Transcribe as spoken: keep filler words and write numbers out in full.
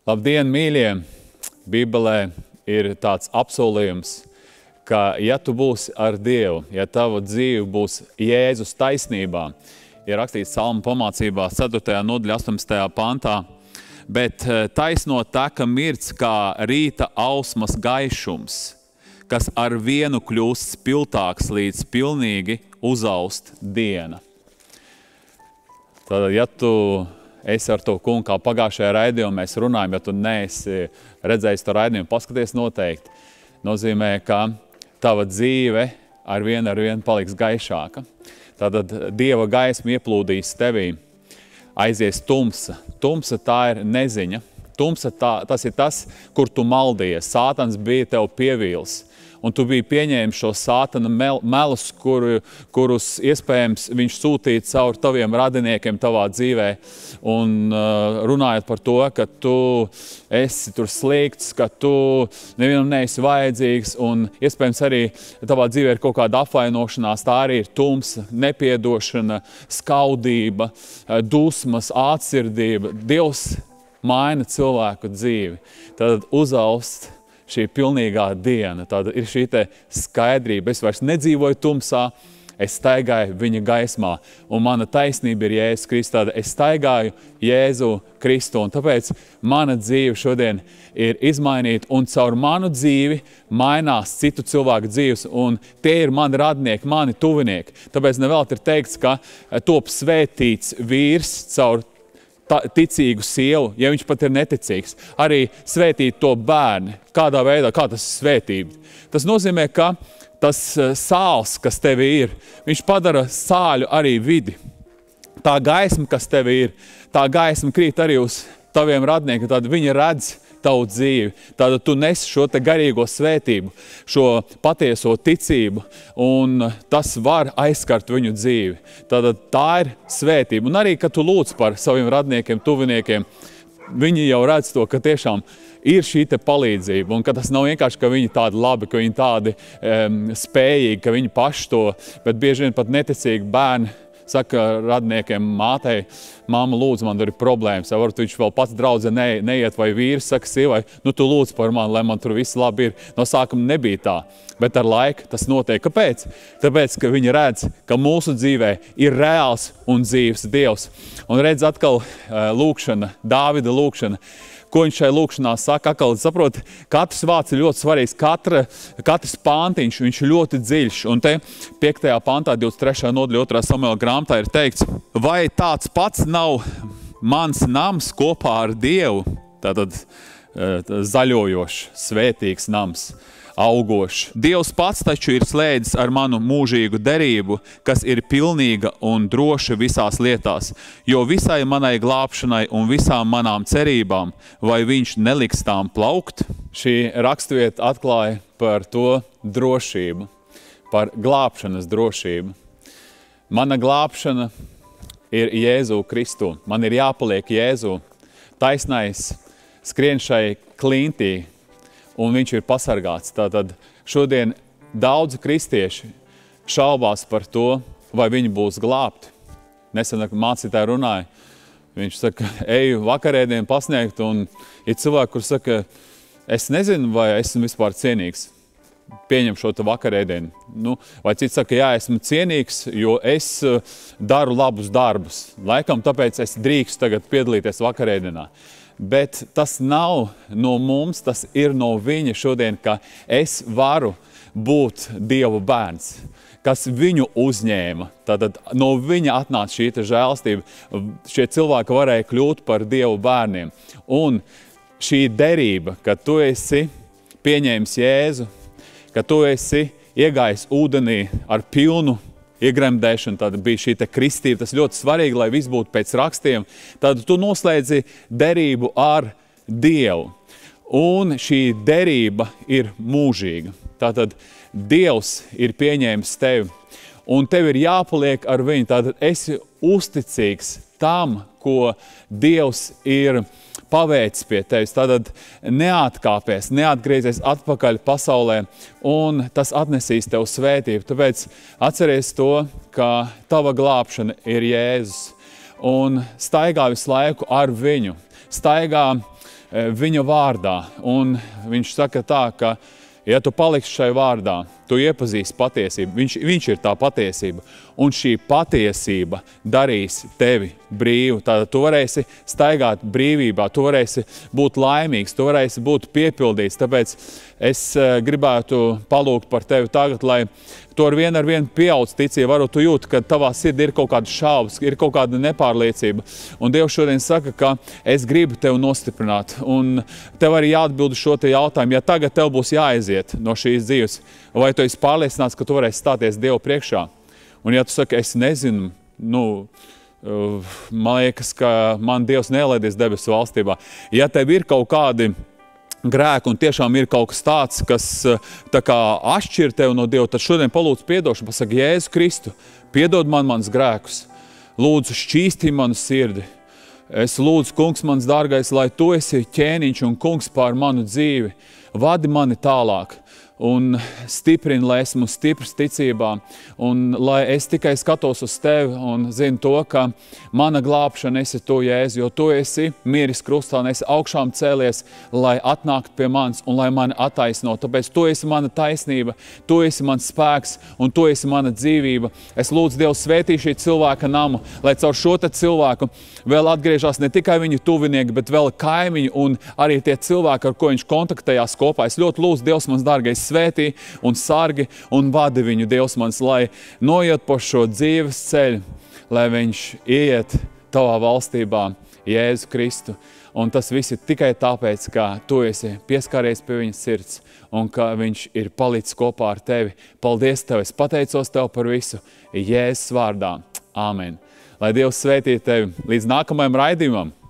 Labdien, mīļie! Bībelē ir tāds apsolījums, ka ja tu būsi ar Dievu, ja tava dzīve būs Jēzus taisnībā, ir rakstīts Salmu pamācībā ceturtajā nodaļā astoņpadsmitajā pantā, bet taisno teka mirts kā rīta ausmas gaišums, kas ar vienu kļūst spiltāks līdz pilnīgi uzaust diena. Tātad, ja tu esi ar to kungu, kā pagājušajā raidījumā mēs runājam, ja tu neesi redzējis to raidījumu, paskaties noteikti, nozīmē, ka tava dzīve ar vienu ar vienu paliks gaišāka. Tātad Dieva gaisma ieplūdīs tevī, aizies tumsa. Tumsa tā ir neziņa. Tumsa tā, tas ir tas, kur tu maldies. Sātans bija tev pievīls. Un tu biji pieņēmis šo sātana mel, melus, kur, kurus iespējams viņš sūtīja caur taviem radiniekiem tavā dzīvē. Un uh, runājot par to, ka tu esi tur slikts, ka tu nevienam neesi vajadzīgs, un iespējams arī tavā dzīvē ir kaut kāda apvainošanās, tā arī ir tumsa, nepiedošana, skaudība, dusmas, ātsirdība. Dievs maina cilvēku dzīvi. Tad uzaust šī pilnīgā diena, tāda ir šī te skaidrība. Es vairs nedzīvoju tumsā, es staigāju viņa gaismā, un mana taisnība ir Jēzus Kristus. Tāda es staigāju Jēzu Kristu, un tāpēc mana dzīve šodien ir izmainīta, un caur manu dzīvi mainās citu cilvēku dzīves, un tie ir mani radnieki, mani tuvinieki. Tāpēc nevēl ir teikts, ka top svētīts vīrs caur ticīgu sievu, ja viņš pat ir neticīgs. Arī svētīt to bērni. Kādā veidā, kā tas ir svētība? Tas nozīmē, ka tas sāls, kas tevi ir, viņš padara sāļu arī vidi. Tā gaisma, kas tevi ir, tā gaisma krīt arī uz taviem radniekiem, tad viņi redz tavu dzīvi. Tātad tu nes šo te garīgo svētību, šo patieso ticību, un tas var aizskart viņu dzīvi. Tātad tā ir svētība. Un arī, kad tu lūdz par saviem radniekiem, tuviniekiem, viņi jau redz to, ka tiešām ir šī te palīdzība, un ka tas nav vienkārši, ka viņi tādi labi, ka viņi tādi um, spējīgi, ka viņi paši to, bet bieži vien pat neticīgi bērni saka radniekiem, mātei, māma lūdzu, man tur ir problēmas, ja varbūt viņš vēl pats draudze ne, neiet, vai vīrs saka sievai, nu tu lūdzu par mani, lai man tur viss labi ir. No sākuma nebija tā, bet ar laiku tas notiek. Kāpēc? Tāpēc, ka viņi redz, ka mūsu dzīvē ir reāls un dzīves Dievs. Un redz atkal lūkšana, Dāvida lūkšana. Ko viņš šai lūkšanā saka? Akal, saprot, katrs vārds ir ļoti svarīgs, Katra, katrs pāntiņš, viņš ir ļoti dziļš. Un te piektajā pantā, divdesmit trešajā nodaļā otrā Samuela grāmatā ir teikts, vai tāds pats nav mans nams kopā ar Dievu, tātad zaļojošs, svētīgs nams, augošs. Dievs pats taču ir slēdzis ar manu mūžīgu derību, kas ir pilnīga un droša visās lietās, jo visai manai glābšanai un visām manām cerībām, vai viņš neliks tām plaukt? Šī rakstvieta atklāja par to drošību, par glābšanas drošību. Mana glābšana ir Jēzu Kristu. Man ir jāpaliek Jēzu. Taisnais skrien šai klintī, un viņš ir pasargāts. Tātad šodien daudzi kristieši šaubās par to, vai viņi būs glābti. Nesen mācītāji runāja, viņš saka, eju vakarēdienu pasniegt, un ir cilvēki, kur saka, es nezinu, vai esmu vispār cienīgs. Pieņem šo te vakarēdienu. Nu, vai cits saka, jā, esmu cienīgs, jo es daru labus darbus. Laikam tāpēc es drīkstu tagad piedalīties vakarēdienā. Bet tas nav no mums, tas ir no viņa šodien, ka es varu būt Dieva bērns, kas viņu uzņēma. Tātad no viņa atnāca šī te žēlastība. Šie cilvēki varēja kļūt par Dievu bērniem. Un šī derība, ka tu esi pieņēmis Jēzu, ka tu esi iegājis ūdenī ar pilnu iegremdēšana, tad bija šī te kristība, tas ļoti svarīgi, lai viss būtu pēc rakstiem, tad tu noslēdzi derību ar Dievu. Un šī derība ir mūžīga. Tātad Dievs ir pieņēmis tevi, un tev ir jāpaliek ar viņu. Tātad esi uzticīgs tam, ko Dievs ir paveicis pie tevis, tātad neatkāpies, neatgriezies atpakaļ pasaulē, un tas atnesīs tev svētību. Tāpēc atceries to, ka tava glābšana ir Jēzus, un staigā visu laiku ar viņu. Staigā viņa vārdā. Un viņš saka tā, ka, ja tu paliksi šai vārdā, tu iepazīsi patiesību. Viņš, viņš ir tā patiesība. Un šī patiesība darīs tevi brīvu. Tātad tu varēsi staigāt brīvībā, tu varēsi būt laimīgs, tu varēsi būt piepildīts. Tāpēc es gribētu palūgt par tevi tagad, lai tu ar vienu ar vienu pieaudz ticību. Varbūt tu jūti, ka tavā sirdī ir kaut kāda šaubas, ir kaut kāda nepārliecība. Un Dievs šodien saka, ka es gribu tevi nostiprināt. Un tev arī jāatbild šo te jautājumu. Ja tagad tev būs jāaiziet no šīs dzīves, vai tu esi pārliecināts, ka tu varēsi stāties Dievu priekšā? Un ja tu saki, es nezinu, nu, man liekas, ka man Dievs neielaidies debesu valstībā. Ja tev ir kaut kādi grēki un tiešām ir kaut kas tāds, kas tā kā atšķir tevi no Dieva, tad šodien palūdz piedošanu, pasaka, Jēzu Kristu, piedod man mans grēkus, lūdzu šķīstī manu sirdi. Es lūdzu, kungs mans dārgais, lai tu esi ķēniņš un kungs pār manu dzīvi, vadi mani tālāk. Un stiprini, lai esmu stiprs ticībā, un lai es tikai skatos uz tevi un zinu to, ka mana glābšana esi tu, Jēzu, jo tu esi miris krustā un esi augšām cēlies, lai atnāktu pie manis un lai mani attaisno. Tāpēc tu esi mana taisnība, tu esi mans spēks un tu esi mana dzīvība. Es lūdzu Dievu svētī šī cilvēka namu, lai caur šo te cilvēku vēl atgriežās ne tikai viņu tuvinieki, bet vēl kaimiņi un arī tie cilvēki, ar ko viņš kontaktējās kopā. Es ļoti lūdzu, Dievs mans dārgais, svētī un sargi un vadi viņu, Dievs mans, lai noiet pa šo dzīves ceļu, lai viņš ieiet tavā valstībā, Jēzu Kristu. Un tas viss ir tikai tāpēc, ka tu esi pieskāries pie viņa sirds un ka viņš ir palicis kopā ar tevi. Paldies tev, es pateicos tev par visu, Jēzus vārdā. Āmen. Lai Dievs svētī tevi līdz nākamajam raidījumam.